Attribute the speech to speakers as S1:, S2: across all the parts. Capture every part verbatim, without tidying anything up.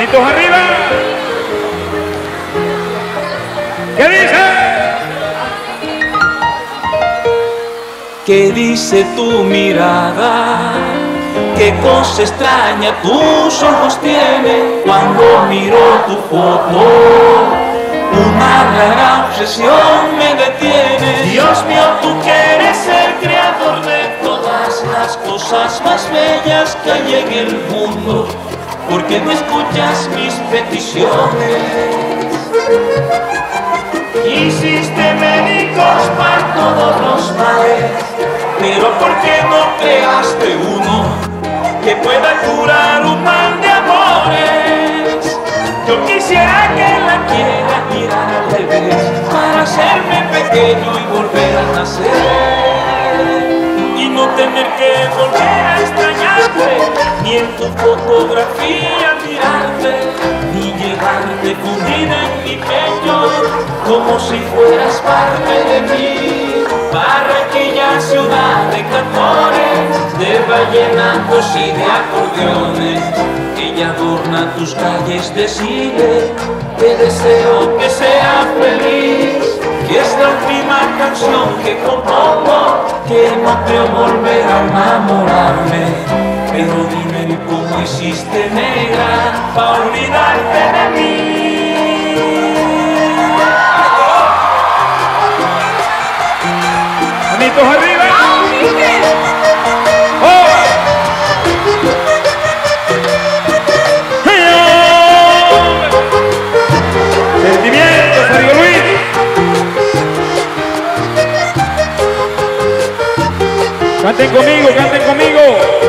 S1: Manitos arriba. ¿Qué dice?
S2: ¿Qué dice tu mirada? ¿Qué cosa extraña tus ojos tienen cuando miro tu foto? Una rara obsesión me detiene. Dios mío, tú que eres el creador de todas las cosas más bellas que hay en el mundo, ¿por qué no escuchas mis peticiones? Hiciste médicos para todos los males, pero ¿por qué no creaste uno que pueda curar un mal de amores? Yo quisiera que la quiera mirar al revés para hacerme pequeño y volver a nacer, y no tener que volver a extrañarte, ni en tu fotografía mirarte, ni llevarte fundida en mi pecho como si fueras parte de mí. Barranquilla, ciudad de cantores, de vallenatos y de acordeones, ella adorna tus calles de Chile. Te deseo que seas feliz, y es la última canción que compongo, que no creo volver a enamorarme. Pero dime cómo hiciste, negra, pa' olvidarte de mí.
S1: Manitos arriba. Canten conmigo, canten conmigo.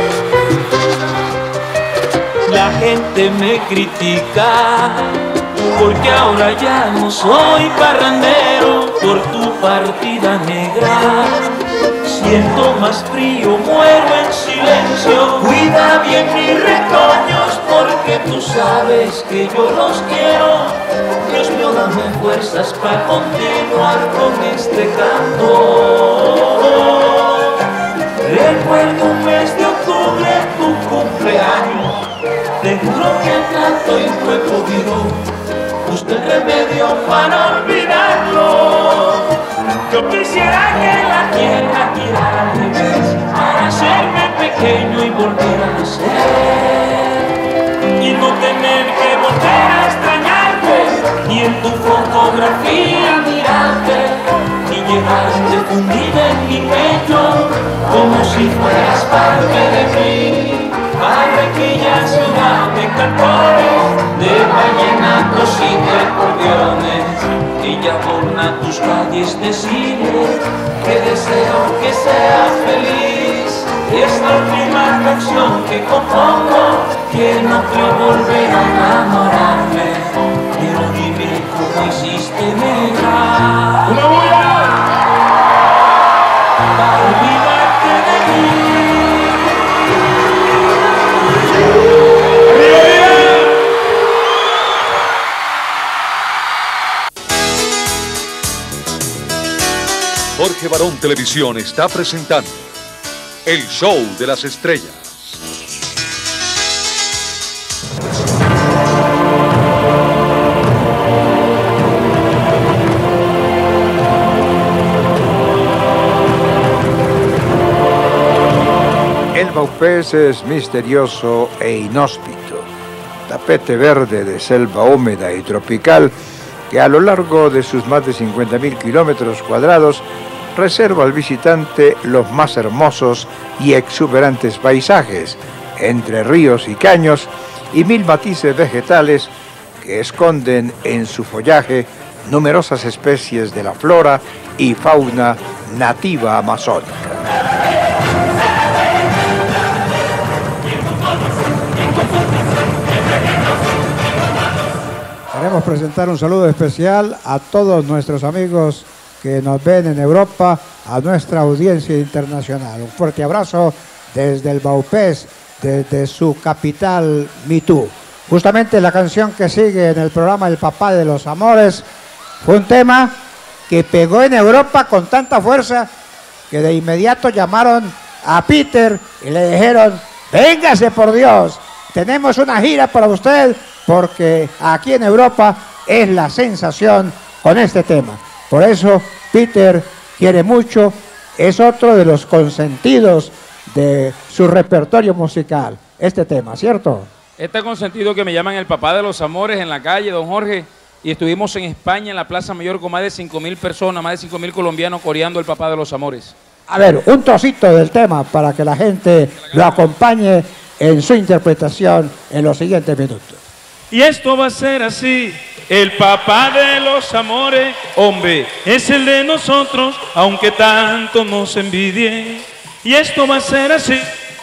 S2: La gente me critica porque ahora ya no soy parrandero por tu partida negra. Siento más frío, muero en silencio. Cuida bien mis retoños porque tú sabes que yo los quiero. Dios mío, dame fuerzas para continuar con este canto. Recuerdo un mes de octubre, tu cumpleaños. Te juro que el canto y no he podido buscar remedio para olvidarlo. Yo quisiera que la tierra tirara al revés para hacerme pequeño y volver a nacer, y no tener que volver a extrañarte, ni en tu fotografía mirarte, ni llevarte fundida en mi pecho como si fueras parte de mí. Barranquilla, ciudad de cantores, de vallenatos y de acordeones, ella adorna tus calles de Chile. Que deseo que seas feliz, es la última canción que compongo, que no creo volver a enamorarme. Pero dime cómo hiciste, negra,
S1: ¡una bulla!
S2: para olvidarte de mí.
S3: Jorge Barón Televisión está presentando El Show de las Estrellas.
S4: El Baupés es misterioso e inhóspito, tapete verde de selva húmeda y tropical que a lo largo de sus más de cincuenta mil kilómetros cuadrados reserva al visitante los más hermosos y exuberantes paisajes, entre ríos y caños y mil matices vegetales que esconden en su follaje numerosas especies de la flora y fauna nativa amazónica.
S5: Queremos presentar un saludo especial a todos nuestros amigos que nos ven en Europa, a nuestra audiencia internacional. Un fuerte abrazo desde el Baupés, desde su capital, Mitú. Justamente la canción que sigue en el programa El Papá de los Amores fue un tema que pegó en Europa con tanta fuerza que de inmediato llamaron a Peter y le dijeron: véngase por Dios, tenemos una gira para usted porque aquí en Europa es la sensación con este tema. Por eso Peter quiere mucho, es otro de los consentidos de su repertorio musical, este tema, ¿cierto?
S6: Este consentido que me llaman el papá de los amores en la calle, don Jorge, y estuvimos en España, en la Plaza Mayor, con más de cinco mil personas, más de cinco mil colombianos coreando el papá de los amores.
S5: A ver, un trocito del tema para que la gente lo acompañe en su interpretación en los siguientes minutos.
S2: Y esto va a ser así, el papá de los amores, hombre, es el de nosotros, aunque tanto nos envidie. Y esto va a ser así.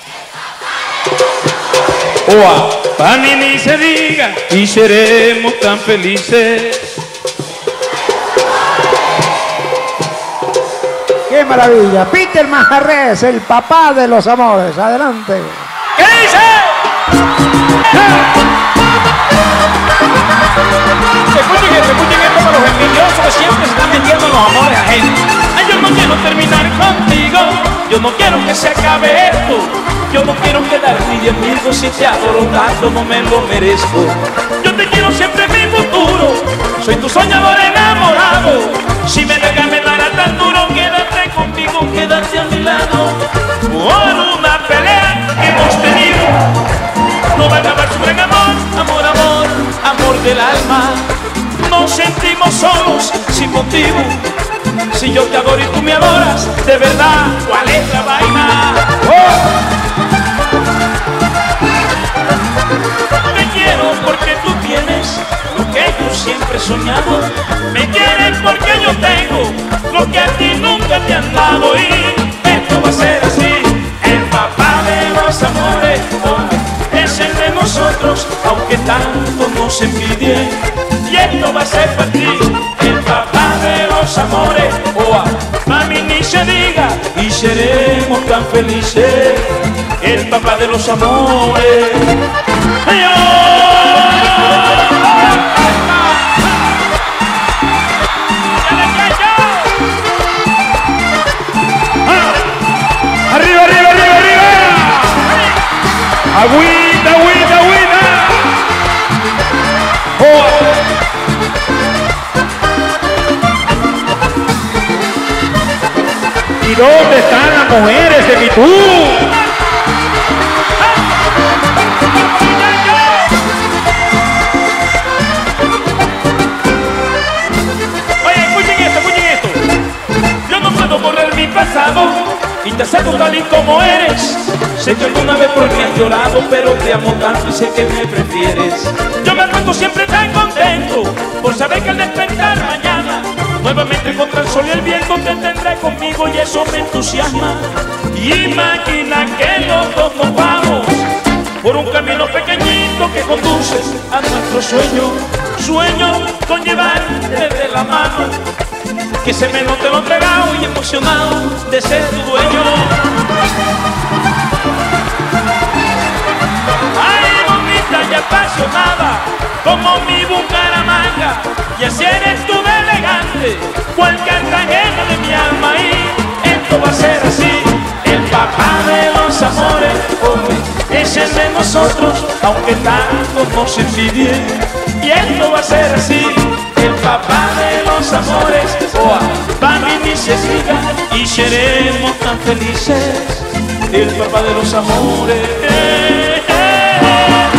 S2: Oa, pa' mí ni se diga, y seremos tan felices.
S5: ¡Qué maravilla! Peter Manjarrés, el papá de los amores. Adelante.
S2: ¿Qué dice?
S6: Escuchen esto, escuchen esto para los envidiosos que siempre se están metiendo en los amores ajenos.
S2: Ay, yo no quiero terminar contigo, yo no quiero que se acabe esto. Yo no quiero quedar ni de amigos, si te adoro tanto no me lo merezco. Yo te quiero siempre en mi futuro, soy tu soñador enamorado. Si me dejas me dará tan duro, quédate conmigo, quédate a mi lado. Por una pelea que hemos tenido, no va a acabar su gran amor, amor, amor, amor del alma. Nos sentimos solos sin motivo. Si yo te adoro y tú me adoras, de verdad, ¿cuál es la vaina? ¡Oh! Te quiero porque tú tienes lo que yo siempre he soñado. Me quieres porque yo tengo lo que a ti nunca te han dado. Y esto va a ser así, el papá de los amores, oh, es el de nosotros, aunque tanto nos envidie. Y esto va a ser para ti, el papá de los amores, oh, mami ni se diga, y seremos tan felices, el papá de los amores. ¡Ay, oh!
S1: Arriba, arriba, arriba, arriba. Agüita, agüita, agüita. Oh. ¿Y dónde están las mujeres de mi tú?
S2: Oye, escuchen esto, escuchen esto. Yo no puedo borrar mi pasado y te acepto tal y como eres. Sé que alguna vez por mí has llorado, pero te amo tanto y sé que me prefieres. Yo me acuerdo siempre tan contento por saber que al despertar mañana nuevamente contra el sol y el viento te tendré conmigo, y eso me entusiasma. Imagina que los dos nos vamos por un camino pequeñito que conduce a nuestro sueño. Sueño con llevarte de la mano, que se me note lo entregado y emocionado de ser tu dueño. Ay, bonita y apasionada, como mi Bucaramanga, y así eres tú de elegante, cual Cartagena de mi alma. Y esto va a ser así, el papá de los amores, oh, es el de nosotros, aunque tanto nos envidie. Y esto va a ser así, el papá de los amores, oh, para mí ni se diga, y seremos tan felices, el papá de los amores. Eh, eh, eh,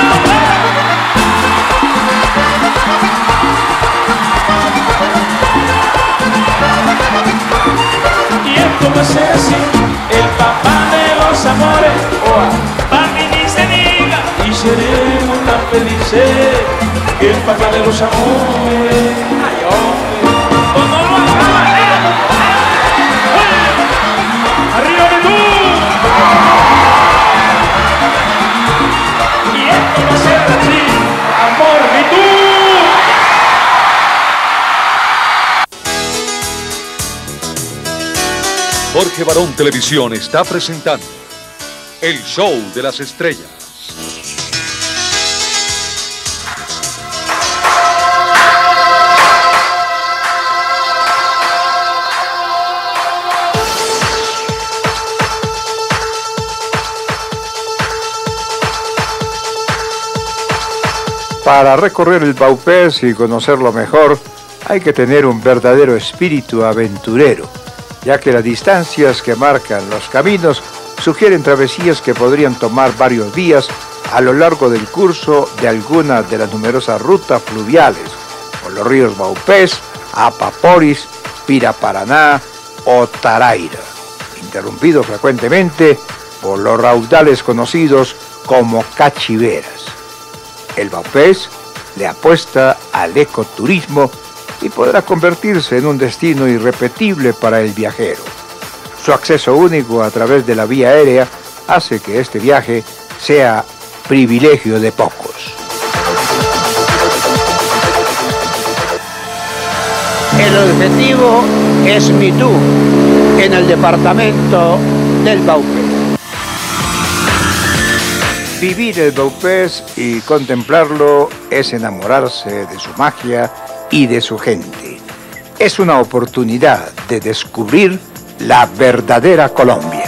S2: y esto va a ser así, el papá de los amores, oh, para mí ni se diga, y seremos tan felices, el papá de los amores. Ay, hombre, pues no lo acaba, eh.
S1: ¡Arriba de tú!
S2: Y esto va a ser así, amor, y tú.
S3: Jorge Barón Televisión está presentando El Show de las Estrellas.
S4: Para recorrer el Baupés y conocerlo mejor, hay que tener un verdadero espíritu aventurero, ya que las distancias que marcan los caminos sugieren travesías que podrían tomar varios días a lo largo del curso de algunas de las numerosas rutas fluviales, por los ríos Baupés, Apaporis, Piraparaná o Taraira, interrumpido frecuentemente por los raudales conocidos como cachiveras. El Baupés le apuesta al ecoturismo y podrá convertirse en un destino irrepetible para el viajero. Su acceso único a través de la vía aérea hace que este viaje sea privilegio de pocos.
S7: El objetivo es Mitú, en el departamento del Baupés.
S4: Vivir el Baupés y contemplarlo es enamorarse de su magia y de su gente. Es una oportunidad de descubrir la verdadera Colombia.